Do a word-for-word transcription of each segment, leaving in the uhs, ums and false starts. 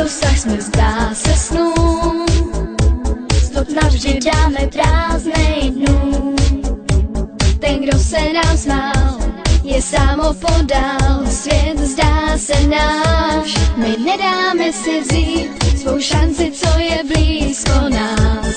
dosah jsme zdá se snů, stop navždy dáme prázdnej dnů. Ten, kdo se nám smál, je sám opodál, svět zdá se náš. My nedáme si vzít svou šanci, co je blízko nás.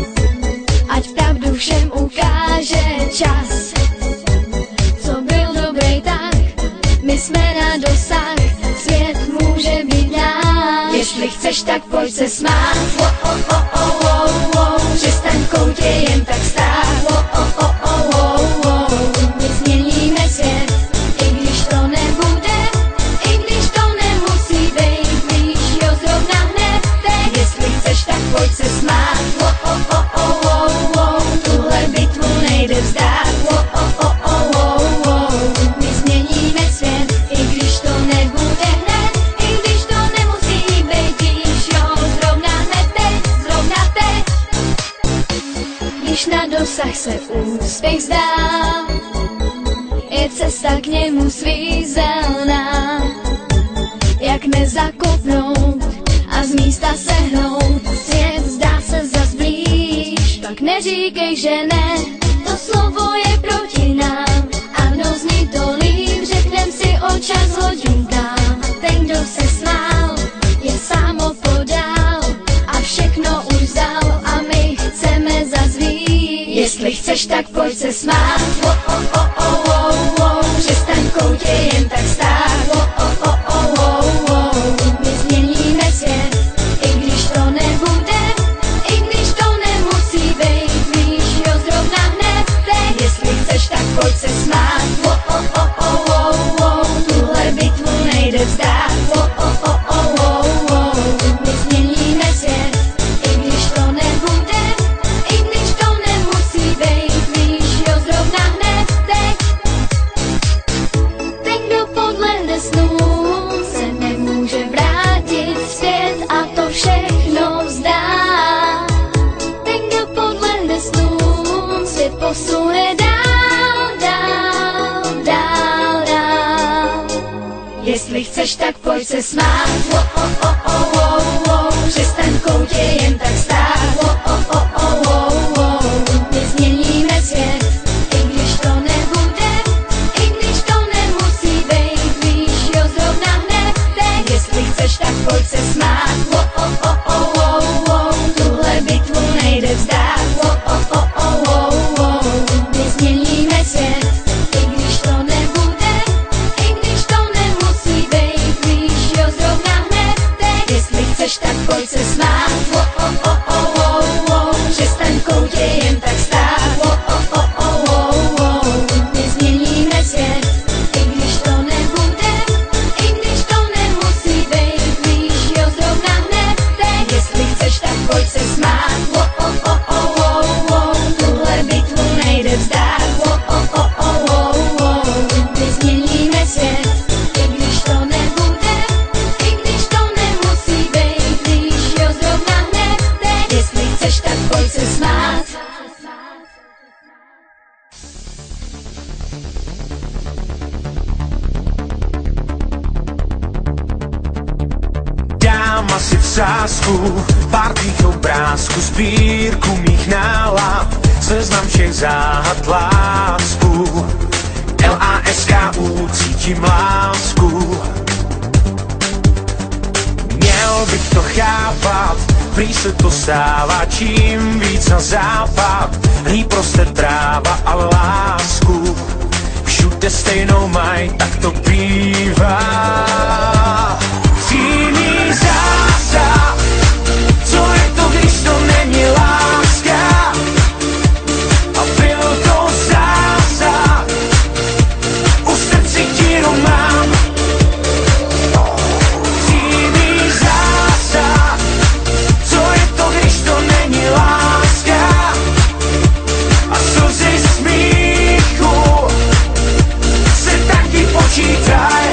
Ať pravdu všem ukáže čas, co byl dobrý, tak my jsme na dosah, svět může být náš. Jestli chceš, tak pojď se smát, oh, oh, oh, oh, oh, oh. Přestaň v koutě jen tak stát, oh, oh, oh, oh, oh, oh. My změníme svět, i když to nebude, i když to nemusí být, víš, jo, zrovna hned teď. Jestli chceš, tak pojď se smát, oh, oh, oh, oh, oh, oh. Tuhle bitvu nejde vzdát, oh, oh, oh, oh, oh, oh. My změníme svět, i když to nebude hned, i když to nemusí být, víš, jo, zrovna hned teď, zrovna teď. Když na dosah se úspěch zdá, je cesta k němu svízelná. Jak nezakopnout a z místa sehnout, svět zdá se zas blíž. Tak neříkej, že ne, to slovo je proti nám. Ano, zní to líp, řeknem si o čas hodin dám. Ten, kdo se smál, je sám opodál a všechno už vzal a my chceme zas víc. Jestli chceš, tak pojď se smát, oh, oh, oh, oh, oh, oh. Přestaň v koutě jen tak stát, oh, oh, oh, oh, oh, oh. My změníme svět, i když to nebude, i když to nemusí být, víš, jo, zrovna hned teď. Jestli chceš, tak pojď se smát, oh, oh, oh, oh, oh, oh. Tuhle bitvu nejde vzdát, oh, oh, oh, oh, oh, oh. My změníme svět, i když to nebude, i když to nemusí být, víš, jo, zrovna hned teď. Ten, kdo podlehne snům, se nemůže vrátit zpět a to všechno vzdá. Ten, kdo podlehne snům, svět posune dál, dál, dál, dál. Jestli chceš, tak pojď se smát, oh, oh, oh, oh, oh, oh. Přestaň v koutě jen tak stát, oh, oh, oh, oh, oh, oh. My změníme svět, i když to nebude, i když to nemusí být, víš, jo, zrovna hned teď. Jestli chceš, tak pojď se smát, oh, oh, oh, oh, oh, oh. Tuhle bitvu nejde vzdát, oh, oh, oh, oh, oh, oh. My změníme svět, i když to nebude, i když to nemusí být, víš, jo, zrovna hned teď. Jestli chceš, tak pojď se smát, oh, oh, oh, oh, oh, oh. Přestaň v koutě jen tak stát, oh, oh, oh, oh, oh, oh. My změníme svět, i když to nebude, i když to nemusí být, víš, jo, zrovna hned teď. Jestli chceš, tak pojď se smát, oh, oh, oh, oh, oh, oh. Tuhle bitvu nejde vzdát, oh, oh, oh, oh, oh, oh. My změníme svět, i když to nebude, i když to nemusí být, víš, jo, zrovna hned teď. Jestli chceš, tak pojď se smát. Dám asi v sázku pár tvých obrázků, sbírku mých nálad, seznam všech záhad, lásku. L A S K U, cítím lásku. Měl bych to chápat, prý se to stává čím víc na západ. Hlí prostě tráva a lásku, všude stejnou maj, tak to bývá. Jiný zásah, co je to, když to není láska? A byl to zásah, u srdci díru mám. Jiný zásah, co je to, když to není láska? A slzy smíchu se taky počítaj.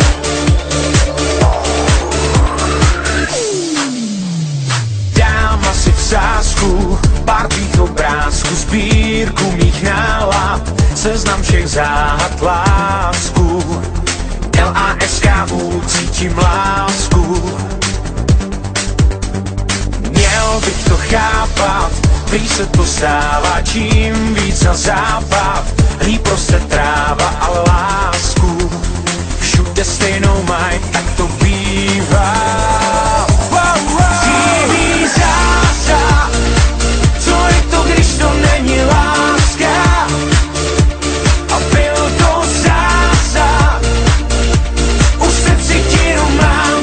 Sázku, pár tvých obrázků, sbírku mých nálad, seznam všech záhad, lásku. L A S K U, cítím lásku. bych to chápat, prý se to stává čím víc na západ. Líp roste tráva a lásku všude stejnou maj, tak to bývá. Wow, wow. Živý zásah, co je to, když to není láska? A byl to zásah, už se cítím mám.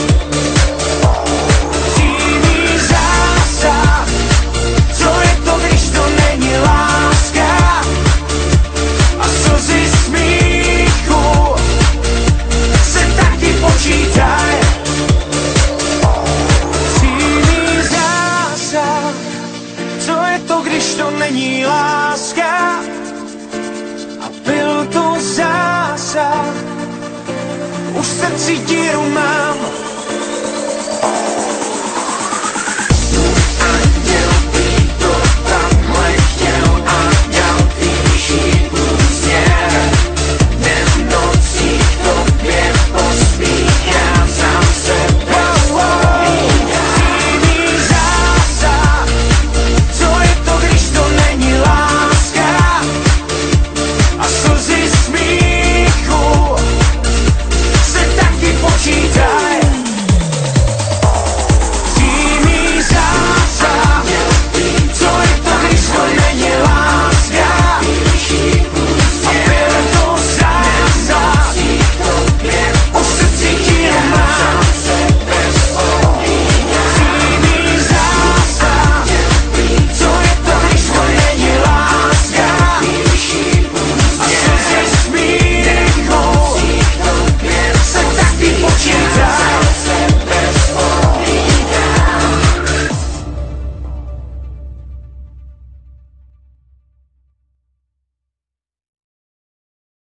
Živý zásah, co je to, když to není láska? A slzy smíchu se taky počítaj. Živý zásah, co je to, když to není láska? A byl to zásah, už se cítím mám.